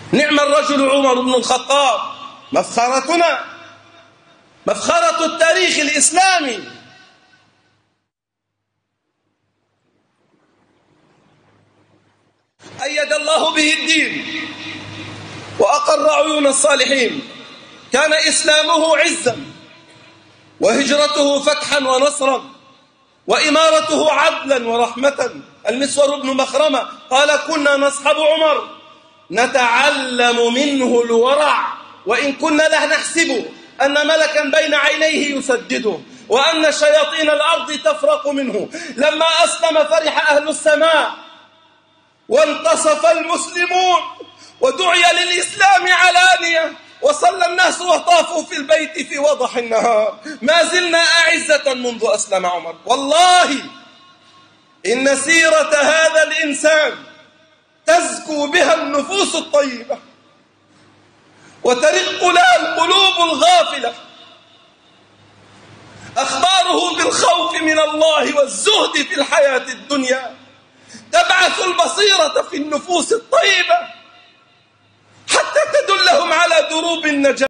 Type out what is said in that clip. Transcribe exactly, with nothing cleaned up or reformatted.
نعم الرجل عمر بن الخطاب، مفخرتنا، مفخرة التاريخ الإسلامي. أيد الله به الدين وأقر عيون الصالحين، كان إسلامه عزا وهجرته فتحا ونصرا وإمارته عدلا ورحمة. المسور بن مخرمة قال: كنا نصحب عمر نتعلم منه الورع، وإن كنا لا نحسب أن ملكا بين عينيه يسدده، وأن شياطين الأرض تفرق منه. لما أسلم فرح أهل السماء وانتصف المسلمون ودعي للإسلام علانية، وصلى الناس وطافوا في البيت في وضح النهار. ما زلنا أعزة منذ أسلم عمر. والله إن سيرة هذا الإنسان تزكو بها النفوس الطيبة وترق لها القلوب الغافلة. أخباره بالخوف من الله والزهد في الحياة الدنيا تبعث البصيرة في النفوس الطيبة حتى تدلهم على دروب النجاة.